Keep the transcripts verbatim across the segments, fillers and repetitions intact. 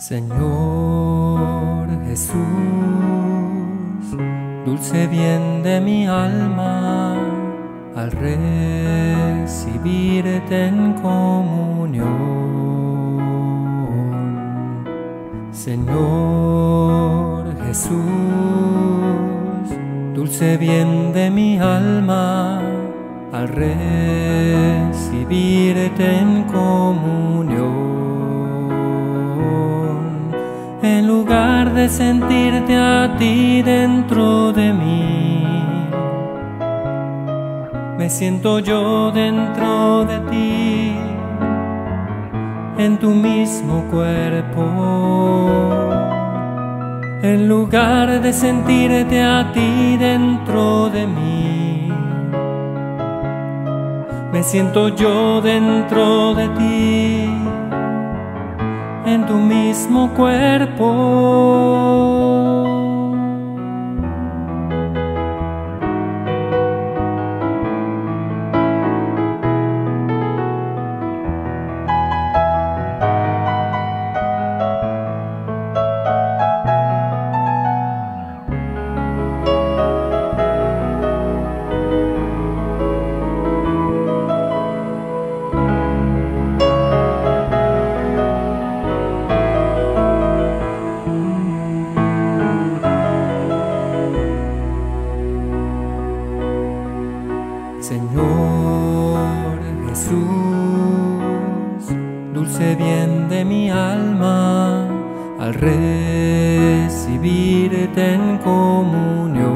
Señor Jesús, dulce bien de mi alma, al recibirte en comunión. Señor Jesús, dulce bien de mi alma, al recibirte en comunión. En lugar de sentirte a ti dentro de mí, me siento yo dentro de ti, en tu mismo cuerpo. En lugar de sentirte a ti dentro de mí, me siento yo dentro de ti, en tu mismo cuerpo. Señor Jesús, dulce bien de mi alma, al recibirte en comunión.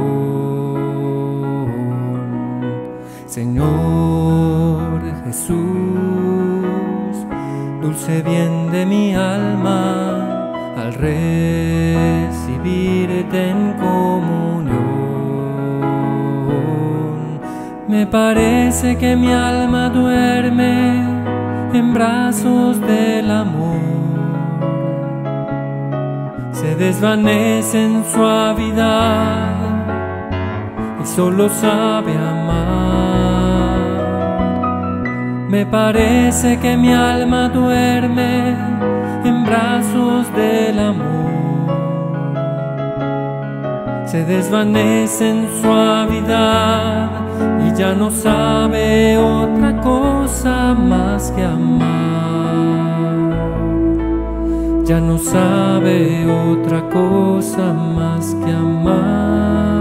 Señor Jesús, dulce bien de mi alma, al recibirte en comunión. Me parece que mi alma duerme en brazos del amor, se desvanece en suavidad y solo sabe amar. Me parece que mi alma duerme en brazos del amor, se desvanece en suavidad y ya no sabe otra cosa más que amar. Ya no sabe otra cosa más que amar.